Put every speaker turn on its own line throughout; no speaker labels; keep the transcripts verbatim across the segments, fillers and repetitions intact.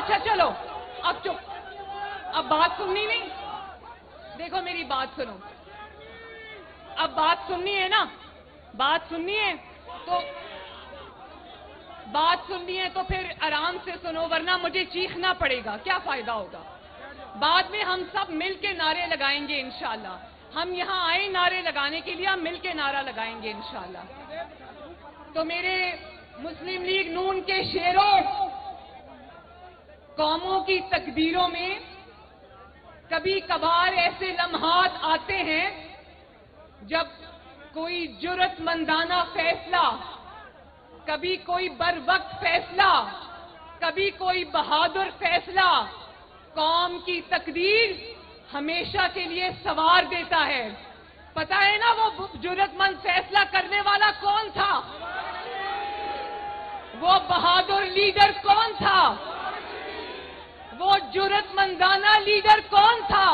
اچھا چلو اب چپ, اب بات سننی نہیں. دیکھو میری بات سنو, اب بات سننی ہے نا, بات سننی ہے تو بات سننی ہے تو پھر آرام سے سنو, ورنہ مجھے چیخنا پڑے گا, کیا فائدہ ہوگا. بعد میں ہم سب مل کے نعرے لگائیں گے انشاءاللہ. ہم یہاں آئے نعرے لگانے کے لیے, ہم مل کے نعرہ لگائیں گے انشاءاللہ. تو میرے مسلم لیگ نون کے شیروں, قوموں کی تکبیروں میں کبھی کبھار ایسے لمحات آتے ہیں جب کوئی جرأت مندانہ فیصلہ, کبھی کوئی بر وقت فیصلہ, کبھی کوئی بہادر فیصلہ قوم کی تقدیر ہمیشہ کے لیے سنوار دیتا ہے. پتہ ہے نا وہ جرأت مند فیصلہ کرنے والا کون تھا, وہ بہادر لیڈر کون تھا, وہ جرأت مندانہ لیڈر کون تھا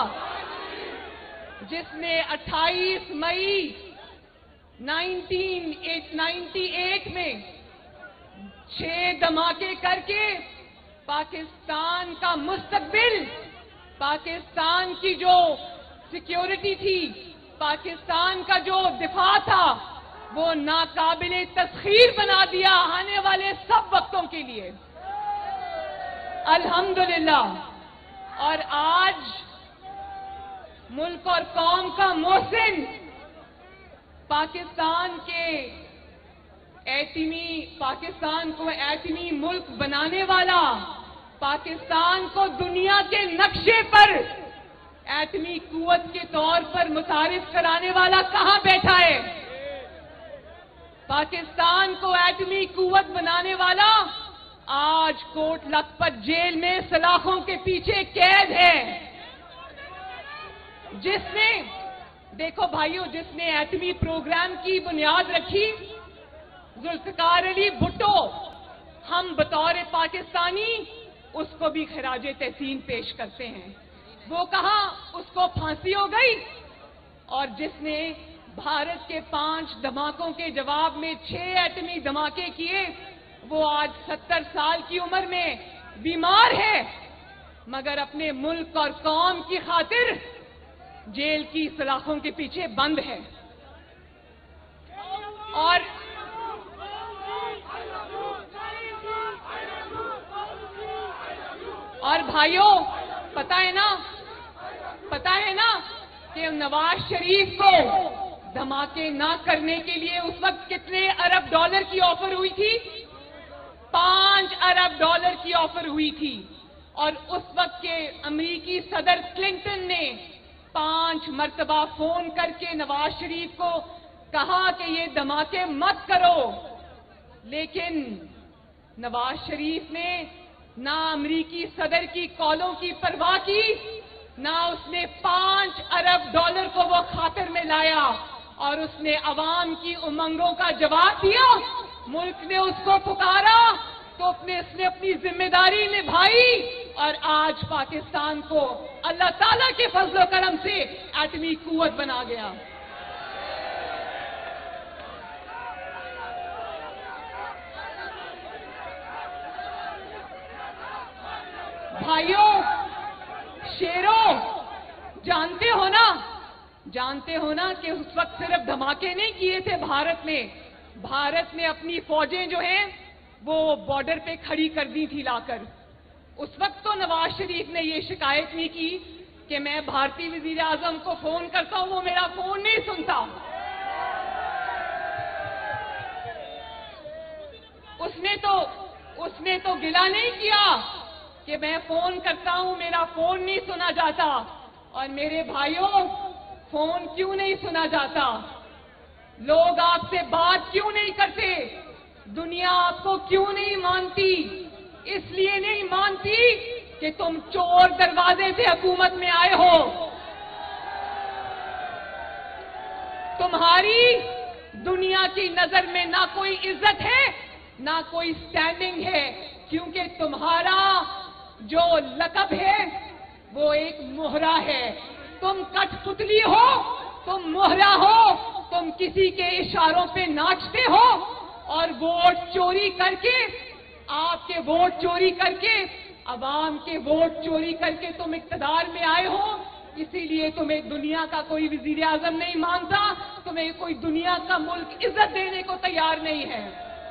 جس نے اٹھائیس مئی نائنٹین نائنٹی ایٹ میں چھ دھماکے کر کے پاکستان کا مستقبل, پاکستان کی جو سیکیورٹی تھی, پاکستان کا جو دفاع تھا, وہ ناقابل تسخیر بنا دیا آنے والے سب وقتوں کے لیے. الحمدللہ. اور آج ملک اور قوم کا محسن, پاکستان کے ایٹمی پاکستان کو ایٹمی ملک بنانے والا, پاکستان کو دنیا کے نقشے پر ایٹمی قوت کے طور پر متعارف کرانے والا کہاں بیٹھا ہے؟ پاکستان کو ایٹمی قوت بنانے والا آج کوٹ لکھپت جیل میں سلاخوں کے پیچھے قید ہے. جس نے, دیکھو بھائیو, جس نے ایٹمی پروگرام کی بنیاد رکھی, ذوالفقار علی بھٹو, ہم بطور پاکستانی اس کو بھی خراج تحسین پیش کرتے ہیں. وہ کہاں اس کو پھانسی ہو گئی, اور جس نے بھارت کے پانچ دھماکوں کے جواب میں چھ ایٹمی دھماکے کیے, وہ آج ستر سال کی عمر میں بیمار ہے, مگر اپنے ملک اور قوم کی خاطر جیل کی سلاخوں کے پیچھے بند ہے. اور اور بھائیوں, پتہ ہے نا پتہ ہے نا کہ نواز شریف کو دھماکے نہ کرنے کے لیے اس وقت کتنے ارب ڈالر کی آفر ہوئی تھی؟ پانچ ارب ڈالر کی آفر ہوئی تھی. اور اس وقت کے امریکی صدر کلنٹن نے پانچ مرتبہ فون کر کے نواز شریف کو کہا کہ یہ دھماکے مت کرو, لیکن نواز شریف نے نہ امریکی صدر کی کالوں کی پرواہ کی, نہ اس نے پانچ ارب ڈالر کو وہ خاطر میں لایا, اور اس نے عوام کی امنگوں کا جواب دیا. ملک نے اس کو پکارا تو اپنے اس نے اپنی ذمہ داری نبھائی, اور آج پاکستان کو اللہ تعالیٰ کے فضل و کرم سے ایٹمی قوت بنا گیا. بھائیوں, شیروں, جانتے ہو نا جانتے ہو نا کہ اس وقت صرف دھماکے نہیں کیے تھے بھارت نے, بھارت نے اپنی فوجیں جو ہیں وہ بارڈر پہ کھڑی کر دی تھی لا کر. اس وقت تو نواز شریف نے یہ شکایت نہیں کی کہ میں بھارتی وزیر اعظم کو فون کرتا ہوں, وہ میرا فون نہیں سنتا. اس نے تو اس نے تو گلہ نہیں کیا کہ میں فون کرتا ہوں, میرا فون نہیں سنا جاتا. اور میرے بھائیوں, فون کیوں نہیں سنا جاتا؟ لوگ آپ سے بات کیوں نہیں کرتے؟ دنیا آپ کو کیوں نہیں مانتی؟ اس لیے نہیں مانتی کہ تم چور دروازے سے حکومت میں آئے ہو. تمہاری دنیا کی نظر میں نہ کوئی عزت ہے نہ کوئی سٹینڈنگ ہے, کیونکہ تمہارا جو لقب ہے وہ ایک مہرا ہے. تم کٹ پتلی ہو, تم مہرا ہو, تم کسی کے اشاروں پہ ناچتے ہو, اور ووٹ چوری کر کے آپ کے ووٹ چوری کر کے عوام کے ووٹ چوری کر کے تم اقتدار میں آئے ہو، اسی لیے تمہیں دنیا کا کوئی وزیر اعظم نہیں مانتا، تمہیں کوئی دنیا کا ملک عزت دینے کو تیار نہیں ہے۔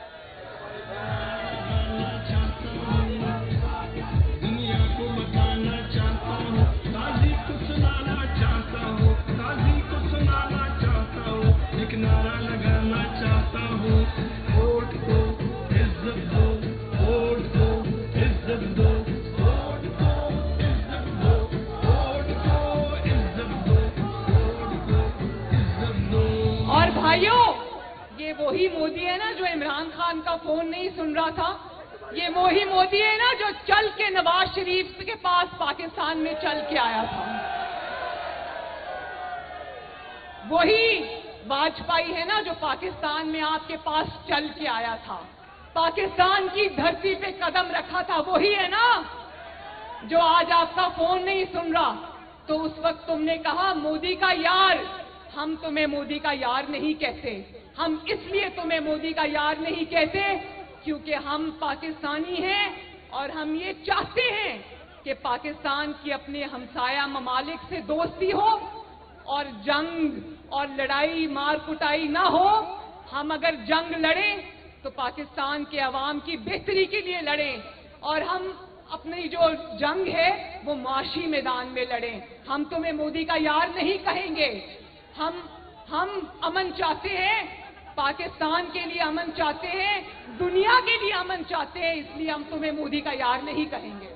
بھائیوں، یہ وہی مودی ہے نا جو عمران خان کا فون نہیں سن رہا تھا، یہ وہی مودی ہے نا جو چل کے نواز شریف کے پاس پاکستان میں چل کے آیا تھا، وہی واجپئی ہے نا جو پاکستان میں آپ کے پاس چل کے آیا تھا، پاکستان کی دھرتی پہ قدم رکھا تھا، وہی ہے نا جو آج آپ کا فون نہیں سن رہا۔ تو اس وقت تم نے کہا مودی کا یار، ہم تمہیں مودی کا یار نہیں کہتے، ہم اس لیے تمہیں مودی کا یار نہیں کہتے کیونکہ ہم پاکستانی ہیں اور ہم یہ چاہتے ہیں کہ پاکستان کی اپنے ہمسایہ ممالک سے دوستی ہو اور جنگ اور لڑائی مار کٹائی نہ ہو۔ ہم اگر جنگ لڑیں تو پاکستان کے عوام کی بہتری کے لیے لڑیں، اور ہم اپنی جو جنگ ہے وہ معاشی میدان میں لڑیں۔ ہم تمہیں مودی کا یار نہیں کہیں گے، ہم ہم امن چاہتے ہیں، پاکستان کے لیے امن چاہتے ہیں، دنیا کے لیے امن چاہتے ہیں، اس لیے ہم تمہیں مودی کا یار نہیں کہیں گے۔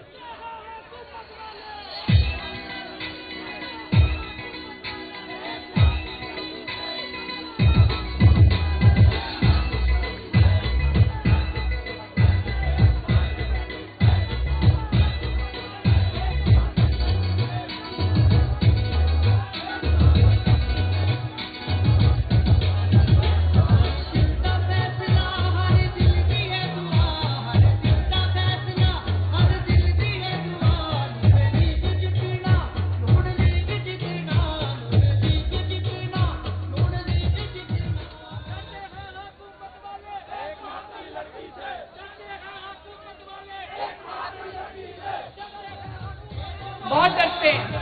بہت ڈرتے ہیں،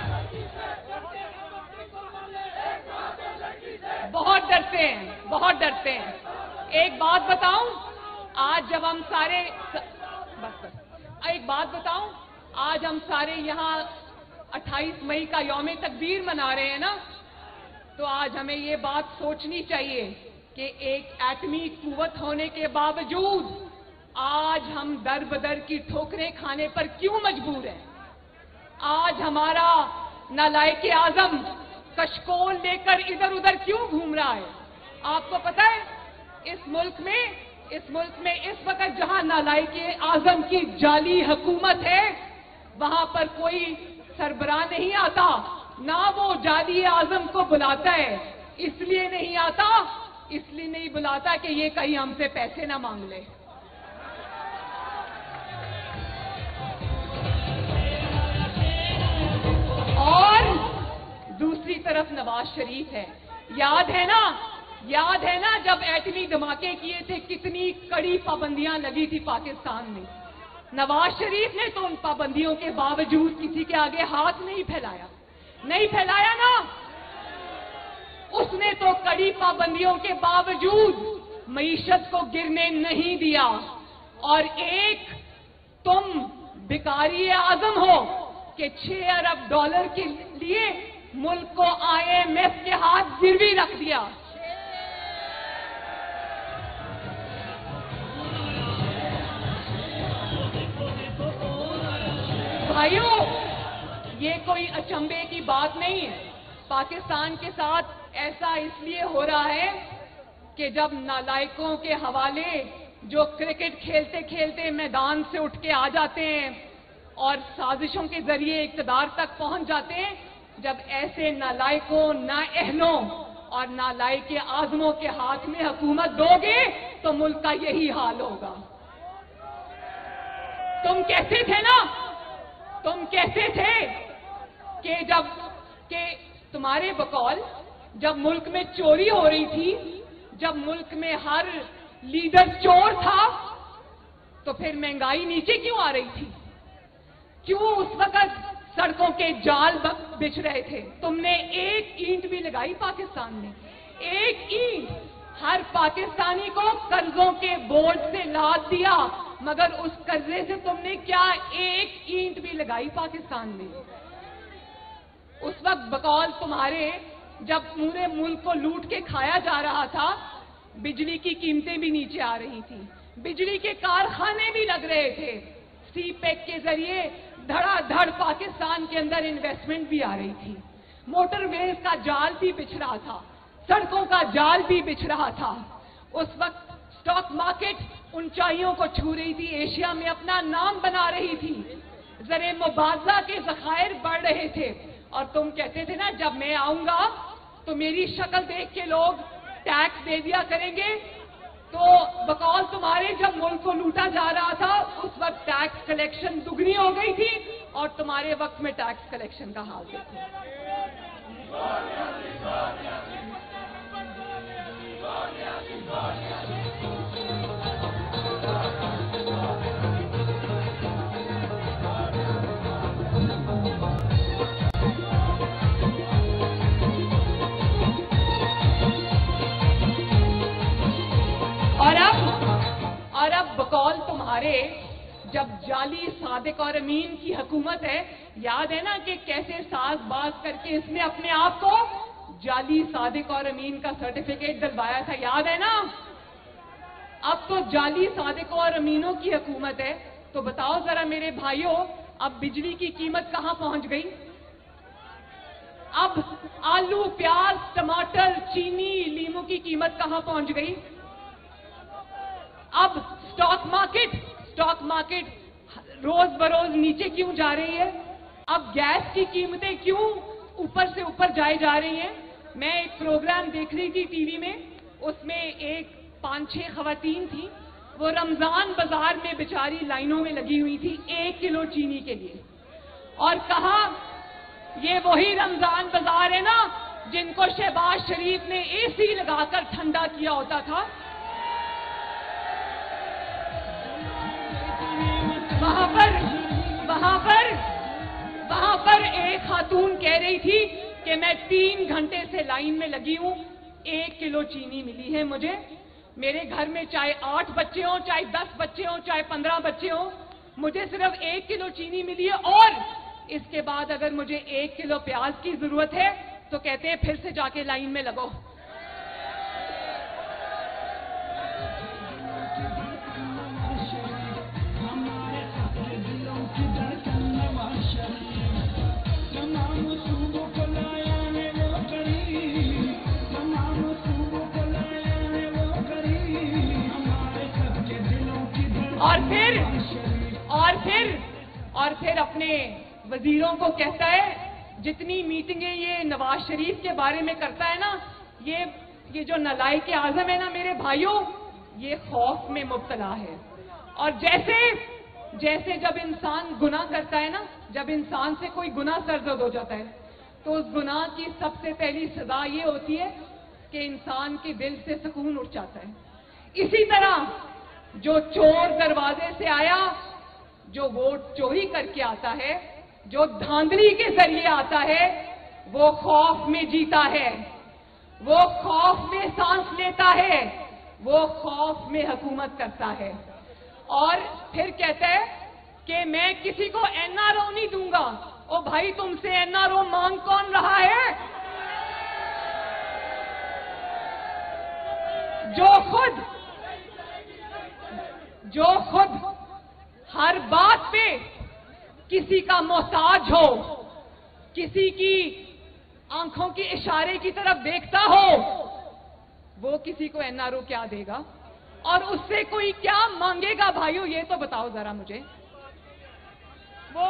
بہت ڈرتے ہیں، بہت ڈرتے ہیں۔ ایک بات بتاؤں، آج جب ہم سارے بس بس ایک بات بتاؤں آج ہم سارے یہاں اٹھائیس مئی کا یوم تکبیر منا رہے ہیں نا، تو آج ہمیں یہ بات سوچنی چاہیے کہ ایک ایٹمی قوت ہونے کے باوجود آج ہم در بدر کی ٹھوکریں کھانے پر کیوں مجبور ہیں؟ آج ہمارا نالائق اعظم کشکول لے کر ادھر ادھر کیوں گھوم رہا ہے؟ آپ کو پتہ ہے اس ملک میں اس ملک میں اس وقت جہاں نالائق اعظم کی جعلی حکومت ہے وہاں پر کوئی سربراہ نہیں آتا، نہ وہ جعلی اعظم کو بلاتا ہے۔ اس لیے نہیں آتا اس لیے نہیں بلاتا کہ یہ کہیں ہم سے پیسے نہ مانگ لے۔ اور دوسری طرف نواز شریف ہے، یاد ہے نا یاد ہے نا جب ایٹمی دھماکے کیے تھے کتنی کڑی پابندیاں لگی تھی پاکستان میں؟ نواز شریف نے تو ان پابندیوں کے باوجود کسی کے آگے ہاتھ نہیں پھیلایا نہیں پھیلایا نا، اس نے تو کڑی پابندیوں کے باوجود معیشت کو گرنے نہیں دیا۔ اور ایک تم بھکاری اعظم ہو کہ چھ ارب ڈالر کے لیے ملک کو آئی ایم ایف کے ہاتھ گروی رکھ دیا۔ بھائیوں، یہ کوئی اچنبے کی بات نہیں ہے، پاکستان کے ساتھ ایسا اس لیے ہو رہا ہے کہ جب نالائقوں کے حوالے جو کرکٹ کھیلتے کھیلتے میدان سے اٹھ کے آ جاتے ہیں اور سازشوں کے ذریعے اقتدار تک پہنچ جاتے ہیں، جب ایسے نالائقوں، نااہلوں اور نالائق اعظموں کے ہاتھ میں حکومت دو گے تو ملک کا یہی حال ہوگا۔ تم کہتے تھے نا تم کہتے تھے کہ جب کہ تمہارے بقول جب ملک میں چوری ہو رہی تھی، جب ملک میں ہر لیڈر چور تھا، تو پھر مہنگائی نیچے کیوں آ رہی تھی؟ क्यों उस वक्त सड़कों के जाल बिछ रहे थे? तुमने एक ईंट भी लगाई पाकिस्तान में? एक ईंट? हर पाकिस्तानी को कर्जों के बोझ से लाद दिया, मगर उस कर्जे से तुमने क्या एक ईंट भी लगाई पाकिस्तान में? उस वक्त बकौल तुम्हारे, जब पूरे मुल्क को लूट के खाया जा रहा था, बिजली की कीमतें भी नीचे आ रही थी, बिजली के कारखाने भी लग रहे थे, सी पैक के जरिए धड़ाधड़ पाकिस्तान के अंदर इन्वेस्टमेंट भी आ रही थी, मोटरवेज का जाल भी बिछ रहा था, सड़कों का जाल भी बिछ रहा था। उस वक्त स्टॉक मार्केट ऊंचाइयों को छू रही थी, एशिया में अपना नाम बना रही थी, जरे मुबादला के ज़खायर बढ़ रहे थे, और तुम कहते थे ना, जब मैं आऊंगा तो मेरी शक्ल देख के लोग टैक्स दे दिया करेंगे। तो बकौल तुम्हारे जब मुल्क को लूटा जा रहा था, उस वक्त टैक्स कलेक्शन दुगनी हो गई थी, और तुम्हारे वक्त में टैक्स कलेक्शन का हाल देखो। और अब और अब बकौल तुम्हारे, जब जाली सादिक और अमीन की हुकूमत है, याद है ना कि कैसे साज बाज करके इसने अपने आप को जाली सादिक और अमीन का सर्टिफिकेट दिलवाया था, याद है ना? अब तो जाली सादिक और अमीनों की हुकूमत है, तो बताओ जरा मेरे भाइयों, अब बिजली की कीमत कहां पहुंच गई? अब आलू, प्याज, टमाटर, चीनी, लीमू की कीमत कहां पहुंच गई? अब स्टॉक मार्केट स्टॉक मार्केट रोज बरोज नीचे क्यों जा रही है? अब गैस की कीमतें क्यों ऊपर से ऊपर जाए जा रही हैं? मैं एक प्रोग्राम देख रही थी टीवी में, उसमें एक पांच छह खवातीन थी, वो रमजान बाजार में बेचारी लाइनों में लगी हुई थी एक किलो चीनी के लिए, और कहा ये वही रमजान बाजार है ना जिनको शहबाज शरीफ ने एसी लगाकर ठंडा किया होता था। वहां पर वहां पर वहां पर एक खातून कह रही थी कि मैं तीन घंटे से लाइन में लगी हूं, एक किलो चीनी मिली है मुझे। मेरे घर में चाहे आठ बच्चे हों, चाहे दस बच्चे हों, चाहे पंद्रह बच्चे हों, मुझे सिर्फ एक किलो चीनी मिली है, और इसके बाद अगर मुझे एक किलो प्याज की जरूरत है तो कहते हैं फिर से जाके लाइन में लगो। और फिर और फिर और फिर अपने वजीरों को कहता है, जितनी मीटिंगें ये नवाज शरीफ के बारे में करता है ना, ये ये जो नालायक आजम है ना मेरे भाइयों, ये खौफ में मुब्तला है। और जैसे जैसे जब इंसान गुनाह करता है ना, जब इंसान से कोई गुनाह सरजद हो जाता है, तो उस गुनाह की सबसे पहली सजा ये होती है कि इंसान के दिल से सुकून उठ जाता है। इसी तरह जो चोर दरवाजे से आया, जो वोट चोरी करके आता है, जो धांधली के जरिए आता है, वो खौफ में जीता है, वो खौफ में सांस लेता है, वो खौफ में हुकूमत करता है, और फिर कहता है कि मैं किसी को एनआरओ नहीं दूंगा। ओ भाई, तुमसे एनआरओ मांग कौन रहा है? जो खुद जो खुद हर बात पे किसी का मोहताज हो, किसी की आंखों के इशारे की तरफ देखता हो, वो किसी को एनआरओ क्या देगा और उससे कोई क्या मांगेगा? भाइयों, ये तो बताओ जरा मुझे। वो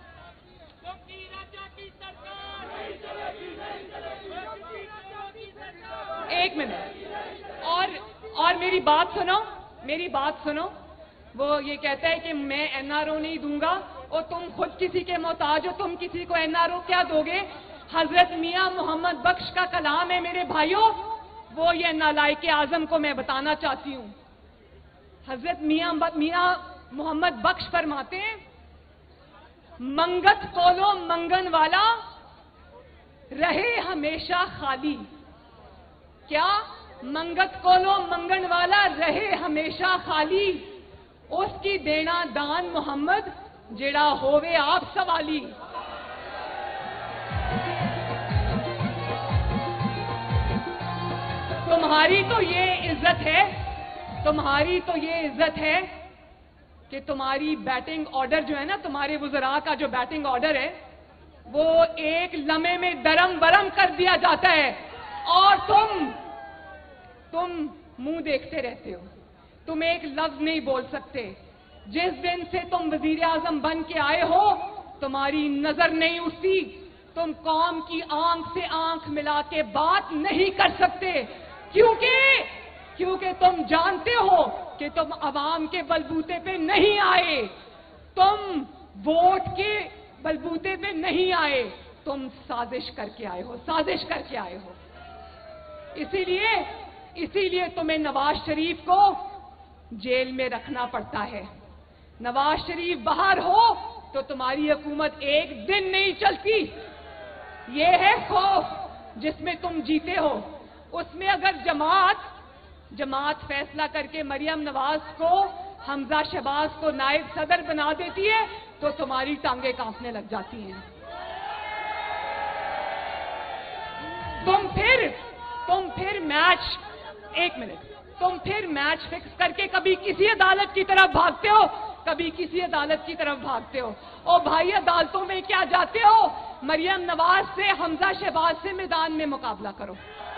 एक मिनट और और मेरी बात सुनो, मेरी बात सुनो। वो ये कहता है कि मैं एनआरओ नहीं दूंगा, और तुम खुद किसी के मोहताज हो, तुम किसी को एनआरओ क्या दोगे? हजरत मियां मोहम्मद बख्श का कलाम है मेरे भाइयों, वो ये नालायक आजम को मैं बताना चाहती हूं। हजरत मियां मियां मोहम्मद बख्श फरमाते हैं, मंगत कोलो मंगन वाला रहे हमेशा खाली। क्या मंगत कोलो मंगन वाला रहे हमेशा खाली, उसकी देना दान मोहम्मद जेड़ा होवे आप सवाली। तुम्हारी तो ये इज्जत है, तुम्हारी तो ये इज्जत है कि तुम्हारी बैटिंग ऑर्डर जो है ना, तुम्हारे वुज़रा का जो बैटिंग ऑर्डर है वो एक लम्हे में दरम बरम कर दिया जाता है और तुम तुम मुंह देखते रहते हो, तुम एक लफ्ज नहीं बोल सकते। जिस दिन से तुम वजीर आजम बन के आए हो तुम्हारी नजर नहीं उठती, तुम कौम की आंख से आंख मिला के बात नहीं कर सकते, क्योंकि क्योंकि तुम जानते हो कि तुम अवाम के बलबूते पे नहीं आए, तुम वोट के बलबूते पे नहीं आए, तुम साजिश करके आए हो, साजिश करके आए हो। इसीलिए इसीलिए तुम्हें नवाज शरीफ को जेल में रखना पड़ता है। नवाज शरीफ बाहर हो तो तुम्हारी हुकूमत एक दिन नहीं चलती। ये है खौफ जिसमें तुम जीते हो। उसमें अगर जमात जमात फैसला करके मरियम नवाज को, हमजा शहबाज को नायब सदर बना देती है तो तुम्हारी टांगे कांपने लग जाती हैं। तुम फिर तुम फिर मैच एक मिनट तुम फिर मैच फिक्स करके कभी किसी अदालत की तरफ भागते हो, कभी किसी अदालत की तरफ भागते हो। और भाई अदालतों में क्या जाते हो, मरियम नवाज से, हमजा शहबाज से मैदान में मुकाबला करो।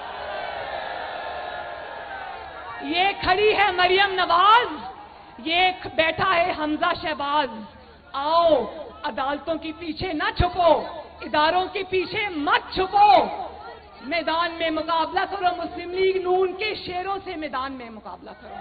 ये खड़ी है मरियम नवाज, ये बैठा है हमजा शहबाज। आओ अदालतों के पीछे ना छुपो, इदारों के पीछे मत छुपो, मैदान में मुकाबला करो, मुस्लिम लीग नून के शेरों से मैदान में मुकाबला करो।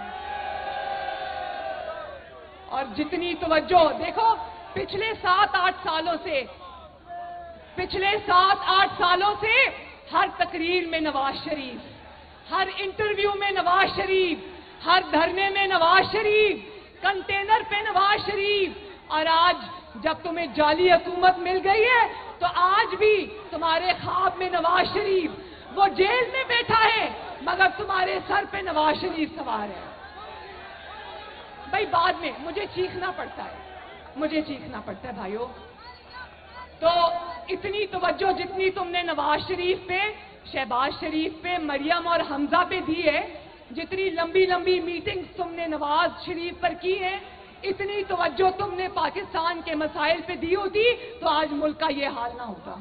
और जितनी तवज्जो देखो, पिछले सात आठ सालों से पिछले सात आठ सालों से हर तकरीर में नवाज शरीफ, हर इंटरव्यू में नवाज शरीफ, हर धरने में नवाज शरीफ, कंटेनर पे नवाज शरीफ। और आज जब तुम्हें जाली हुकूमत मिल गई है तो आज भी तुम्हारे ख्वाब में नवाज शरीफ, वो जेल में बैठा है मगर तुम्हारे सर पे नवाज शरीफ सवार है। भाई बाद में मुझे चीखना पड़ता है, मुझे चीखना पड़ता है भाइयों। तो इतनी तवज्जो जितनी तुमने नवाज शरीफ पे, शहबाज शरीफ पे, मरियम और हमजा पे दी है, जितनी लंबी लंबी मीटिंग्स तुमने नवाज शरीफ पर की है, इतनी तवज्जो तुमने पाकिस्तान के मसाइल पे दी होती तो आज मुल्क का ये हाल ना होता।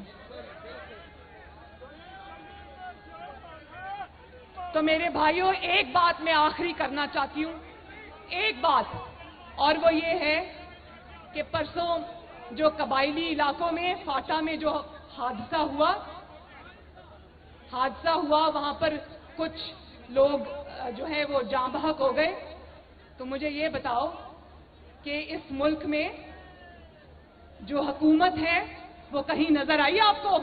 तो मेरे भाइयों एक बात मैं आखिरी करना चाहती हूं, एक बात, और वो ये है कि परसों जो कबायली इलाकों में फाटा में जो हादसा हुआ हादसा हुआ वहां पर कुछ लोग जो है वो जाँ बहक हो गए। तो मुझे ये बताओ कि इस मुल्क में जो हुकूमत है वो कहीं नजर आई आपको?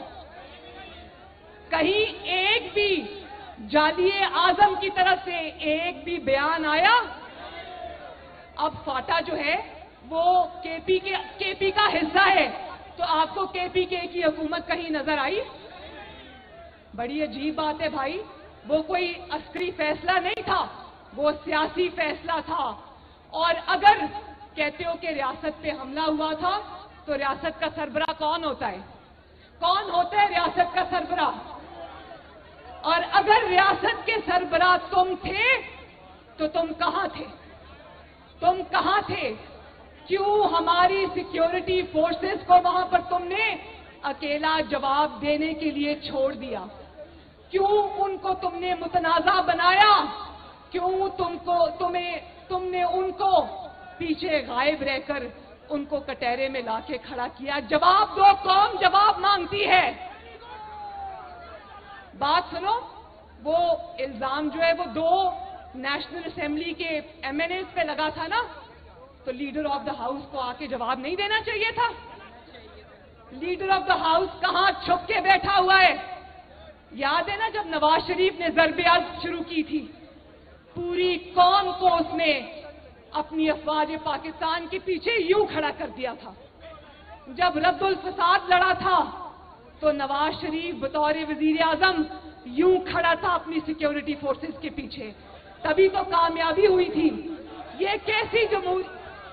कहीं एक भी जालिए आजम की तरफ से एक भी बयान आया? अब फाटा जो है वो केपी के केपी का हिस्सा है, तो आपको केपी के की हुकूमत कहीं नजर आई? बड़ी अजीब बात है भाई, वो कोई अस्करी फैसला नहीं था, वो सियासी फैसला था। और अगर कहते हो कि रियासत पे हमला हुआ था तो रियासत का सरबराह कौन होता है? कौन होता है रियासत का सरबराह? और अगर रियासत के सरबराह तुम थे तो तुम कहां थे? तुम कहां थे? क्यों हमारी सिक्योरिटी फोर्सेस को वहां पर तुमने अकेला जवाब देने के लिए छोड़ दिया? क्यों उनको तुमने मुतनाजा बनाया? क्यों तुमको तुम्हें तुमने उनको पीछे गायब रहकर उनको कटहरे में लाके खड़ा किया? जवाब दो, कौम जवाब मांगती है। बात सुनो, वो इल्जाम जो है वो दो नेशनल असेंबली के एमएनएस पे लगा था ना, तो लीडर ऑफ द हाउस को आके जवाब नहीं देना चाहिए था? लीडर ऑफ द हाउस कहां छुप के बैठा हुआ है? याद है ना जब नवाज शरीफ ने ज़रब-ए-अर्ज़ शुरू की थी, पूरी कौम को उसने अपनी अफवाज पाकिस्तान के पीछे यूं खड़ा कर दिया था। जब रद्दुल फसाद लड़ा था तो नवाज शरीफ बतौर वजीर आजम यूं खड़ा था अपनी सिक्योरिटी फोर्सेस के पीछे, तभी तो कामयाबी हुई थी। ये कैसी जमहूरी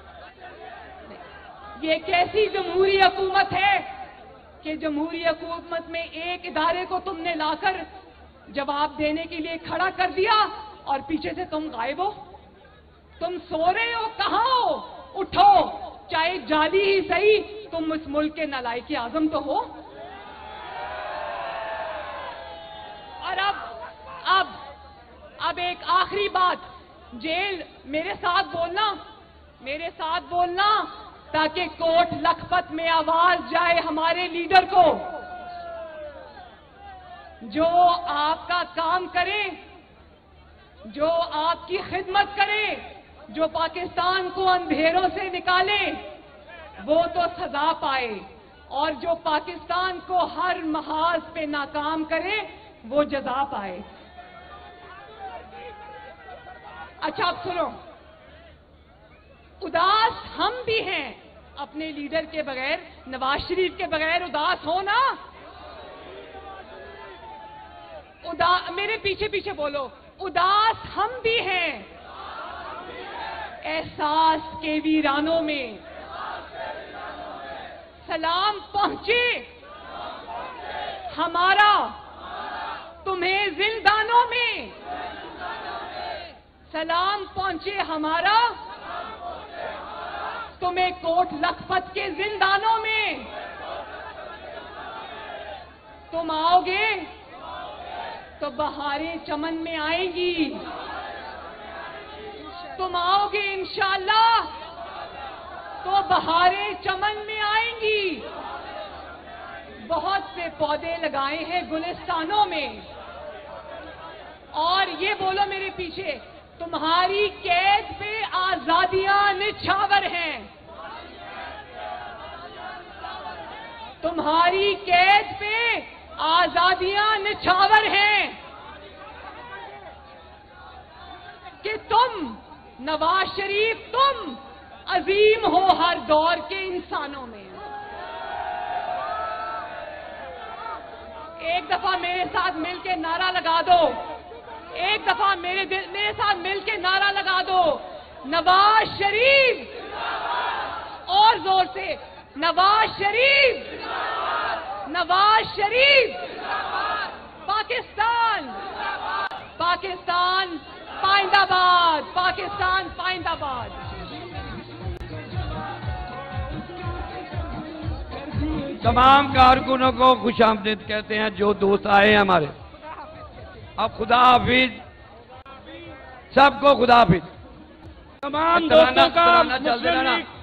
ये कैसी जमहूरी हुकूमत है कि जमहूरी हुकूमत में एक इदारे को तुमने लाकर जवाब देने के लिए खड़ा कर दिया और पीछे से तुम गायब हो। तुम सो रहे हो, कहाँ हो? उठो, चाहे जाली ही सही, तुम इस मुल्क के नालायक आजम तो हो। और अब अब अब एक आखिरी बात, जेल मेरे साथ बोलना मेरे साथ बोलना ताकि कोट लखपत में आवाज जाए हमारे लीडर को, जो आपका काम करे, जो आपकी खिदमत करे, जो पाकिस्तान को अंधेरों से निकाले, वो तो सजा पाए, और जो पाकिस्तान को हर महाज पे नाकाम करे वो जजा पाए। अच्छा अब सुनो, उदास हम भी हैं अपने लीडर के बगैर, नवाज शरीफ के बगैर उदास हो ना। उदा मेरे पीछे पीछे बोलो, उदास हम भी हैं एहसास के वीरानों में। सलाम पहुंचे हमारा तुम्हें जिंदानों में, सलाम पहुंचे हमारा तुम्हें कोट लखपत के जिंदानों में। तुम आओगे तो बहारें चमन में आएंगी, तुम आओगे इंशाअल्लाह तो बहारें चमन में आएंगी। बहुत से पौधे लगाए हैं गुलिस्तानों में, और ये बोलो मेरे पीछे, तुम्हारी कैद पे आजादियां निछावर हैं, तुम्हारी कैद पे आजादियां निछावर हैं कि तुम नवाज शरीफ तुम अजीम हो हर दौर के इंसानों में। एक दफा मेरे साथ मिलके नारा लगा दो, एक दफा मेरे दिल मेरे साथ मिलके नारा लगा दो, नवाज शरीफ, और जोर से, नवाज शरीफ, नवाज शरीफ, पाकिस्तान, पाकिस्तान पाइंदाबाद, पाकिस्तान पाइंदाबाद।
तमाम कारकुनों को खुश आमदीद कहते हैं जो दोस्त आए हैं हमारे। अब खुदा हाफिज, सबको खुदा हाफिज।
तमाम दोस्तों का
चल देना ना।